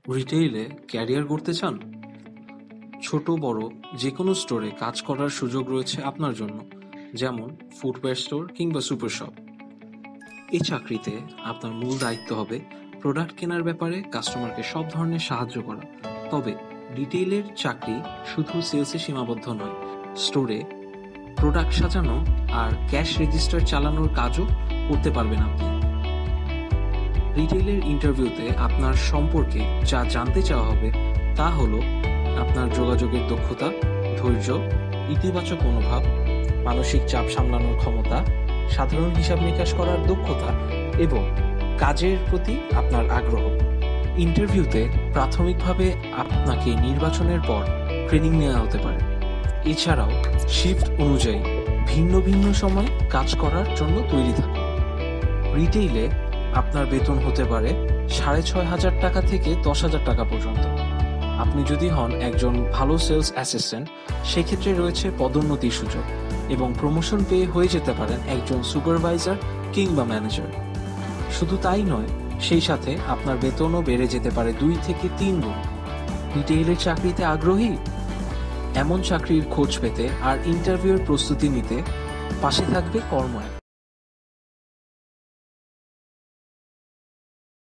রিটেইলে career করতে চান? ছোট বড় যে কোনো স্টোরে কাজ করার সুযোগ রয়েছে আপনার জন্য, যেমন ফুটওয়্যার স্টোর কিংবা সুপার শপ। এই চাকরিতে আপনার মূল দায়িত্ব হবে প্রোডাক্ট কেনার ব্যাপারে কাস্টমারকে সব ধরনের সাহায্য করা। তবে রিটেইলের চাকরি শুধু সেলসে সীমাবদ্ধ নয়, স্টোরে প্রোডাক্ট সাজানো আর ক্যাশ রেজিস্টার চালানোর কাজও করতে পারবেন আপনি। রিটেইলের ইন্টারভিউতে আপনার সম্পর্কে যা জানতে চাওয়া হবে তা হলো আপনার যোগাযোগের দক্ষতা, ধৈর্য, ইতিবাচক মনোভাব, মানসিক চাপ সামলানোর ক্ষমতা, সাধারণ হিসাব নিকাশ করার দক্ষতা এবং কাজের প্রতি আপনার আগ্রহ। ইন্টারভিউতে প্রাথমিকভাবে আপনাকে নির্বাচনের পর ট্রেনিং নেওয়া হতে পারে। এছাড়াও শিফট অনুযায়ী ভিন্ন ভিন্ন সময় কাজ করার জন্য তৈরি থাকুন। রিটেইলে আপনার বেতন হতে পারে 6,500 টাকা থেকে 10,000 টাকা পর্যন্ত। আপনি যদি হন একজন ভালো সেলস অ্যাসিস্ট্যান্ট, সেক্ষেত্রে রয়েছে পদোন্নতির সুযোগ এবং প্রমোশন পেয়ে হয়ে যেতে পারেন একজন সুপারভাইজার কিংবা ম্যানেজার। শুধু তাই নয়, সেই সাথে আপনার বেতনও বেড়ে যেতে পারে 2 থেকে 3 গুণ। রিটেইলের চাকরিতে আগ্রহী? এমন চাকরির খোঁজ পেতে আর ইন্টারভিউয়ের প্রস্তুতি নিতে পাশে থাকবে কর্ম অ্যাপ।